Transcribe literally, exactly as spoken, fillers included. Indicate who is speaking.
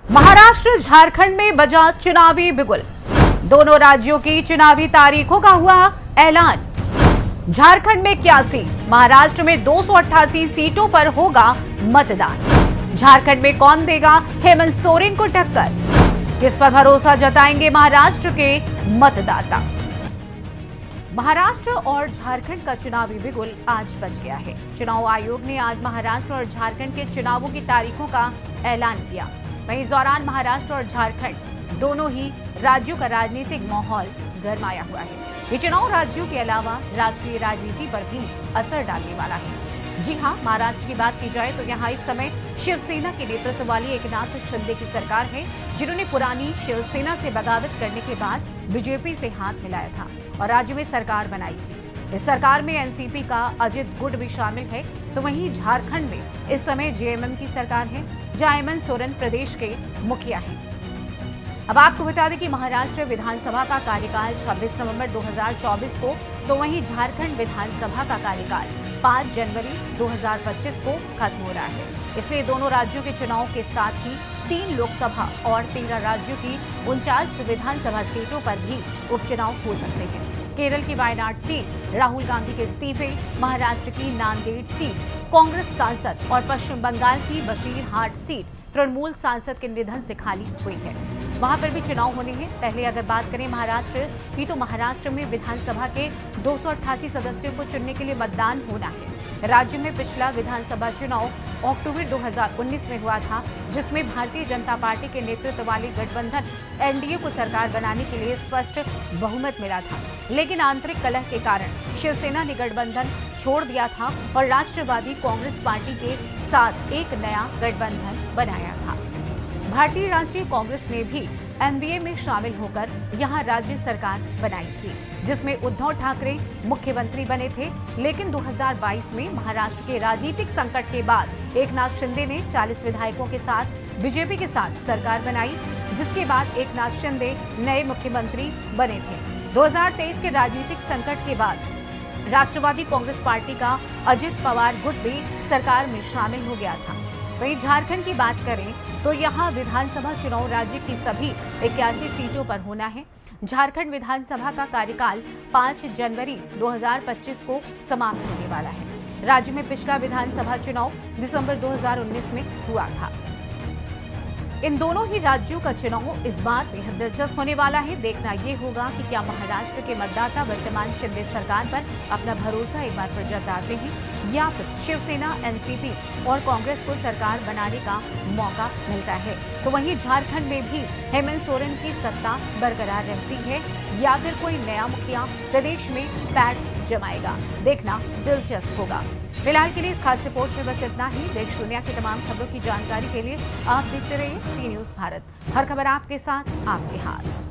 Speaker 1: महाराष्ट्र झारखंड में बजा चुनावी बिगुल। दोनों राज्यों की चुनावी तारीखों का हुआ ऐलान। झारखंड में इक्यासी, महाराष्ट्र में दो सौ अट्ठासी सीटों पर होगा मतदान। झारखंड में कौन देगा हेमंत सोरेन को टक्कर? किस पर भरोसा जताएंगे महाराष्ट्र के मतदाता? महाराष्ट्र और झारखंड का चुनावी बिगुल आज बज गया है। चुनाव आयोग ने आज महाराष्ट्र और झारखंड के चुनावों की तारीखों का ऐलान किया। वहीं इस दौरान महाराष्ट्र और झारखंड दोनों ही राज्यों का राजनीतिक माहौल गरमाया हुआ है। ये चुनाव राज्यों के अलावा राष्ट्रीय राजनीति पर भी असर डालने वाला है। जी हां, महाराष्ट्र की बात की जाए तो यहाँ इस समय शिवसेना के नेतृत्व वाली एकनाथ शिंदे की सरकार है, जिन्होंने पुरानी शिवसेना से बगावत करने के बाद बीजेपी से हाथ मिलाया था और राज्य में सरकार बनाई थी। इस सरकार में एनसीपी का अजित गुट भी शामिल है। तो वहीं झारखंड में इस समय जेएमएम की सरकार है, जहां हेमंत सोरेन प्रदेश के मुखिया हैं। अब आपको बता दें कि महाराष्ट्र विधानसभा का कार्यकाल छब्बीस नवंबर दो हज़ार चौबीस को, तो वहीं झारखंड विधानसभा का कार्यकाल पाँच जनवरी दो हज़ार पच्चीस को खत्म हो रहा है। इसलिए दोनों राज्यों के चुनाव के साथ ही तीन लोकसभा और तेरह राज्यों की उनचास विधानसभा सीटों पर भी उपचुनाव हो सकते हैं। केरल की वायनाड सीट राहुल गांधी के इस्तीफे, महाराष्ट्र की नांदेड़ सीट कांग्रेस सांसद और पश्चिम बंगाल की बशीरहाट सीट तृणमूल सांसद के निधन से खाली हुई है। वहां पर भी चुनाव होने हैं। पहले अगर बात करें महाराष्ट्र की, तो महाराष्ट्र में विधानसभा के दो सौ अट्ठासी सदस्यों को चुनने के लिए मतदान होना है। राज्य में पिछला विधानसभा चुनाव अक्टूबर दो हज़ार उन्नीस में हुआ था, जिसमें भारतीय जनता पार्टी के नेतृत्व वाली गठबंधन एनडीए को सरकार बनाने के लिए स्पष्ट बहुमत मिला था। लेकिन आंतरिक कलह के कारण शिवसेना ने गठबंधन छोड़ दिया था और राष्ट्रवादी कांग्रेस पार्टी के साथ एक नया गठबंधन बनाया था। भारतीय राष्ट्रीय कांग्रेस ने भी एमबीए में शामिल होकर यहां राज्य सरकार बनाई थी, जिसमें उद्धव ठाकरे मुख्यमंत्री बने थे। लेकिन दो हज़ार बाईस में महाराष्ट्र के राजनीतिक संकट के बाद एकनाथ शिंदे ने चालीस विधायकों के साथ बीजेपी के साथ सरकार बनाई, जिसके बाद एकनाथ शिंदे नए मुख्यमंत्री बने थे। दो हज़ार तेईस के राजनीतिक संकट के बाद राष्ट्रवादी कांग्रेस पार्टी का अजित पवार गुट भी सरकार में शामिल हो गया था। वहीं झारखंड की बात करें तो यहां विधानसभा चुनाव राज्य की सभी इक्यासी सीटों पर होना है। झारखंड विधानसभा का कार्यकाल पाँच जनवरी दो हज़ार पच्चीस को समाप्त होने वाला है। राज्य में पिछला विधानसभा चुनाव दिसंबर दो हज़ार उन्नीस में हुआ था। इन दोनों ही राज्यों का चुनाव इस बार बेहद दिलचस्प होने वाला है। देखना ये होगा कि क्या महाराष्ट्र के मतदाता वर्तमान शिंदे सरकार पर अपना भरोसा एक बार फिर जताते हैं या फिर शिवसेना, एनसीपी और कांग्रेस को सरकार बनाने का मौका मिलता है। तो वहीं झारखंड में भी हेमंत सोरेन की सत्ता बरकरार रहती है या फिर कोई नया मुखिया प्रदेश में पैठ जमाएगा। देखना दिलचस्प होगा। फिलहाल के लिए इस खास रिपोर्ट में बस इतना ही। देश दुनिया की तमाम खबरों की जानकारी के लिए आप देखते रहिए सी न्यूज़ भारत। हर खबर आपके साथ, आपके हाथ।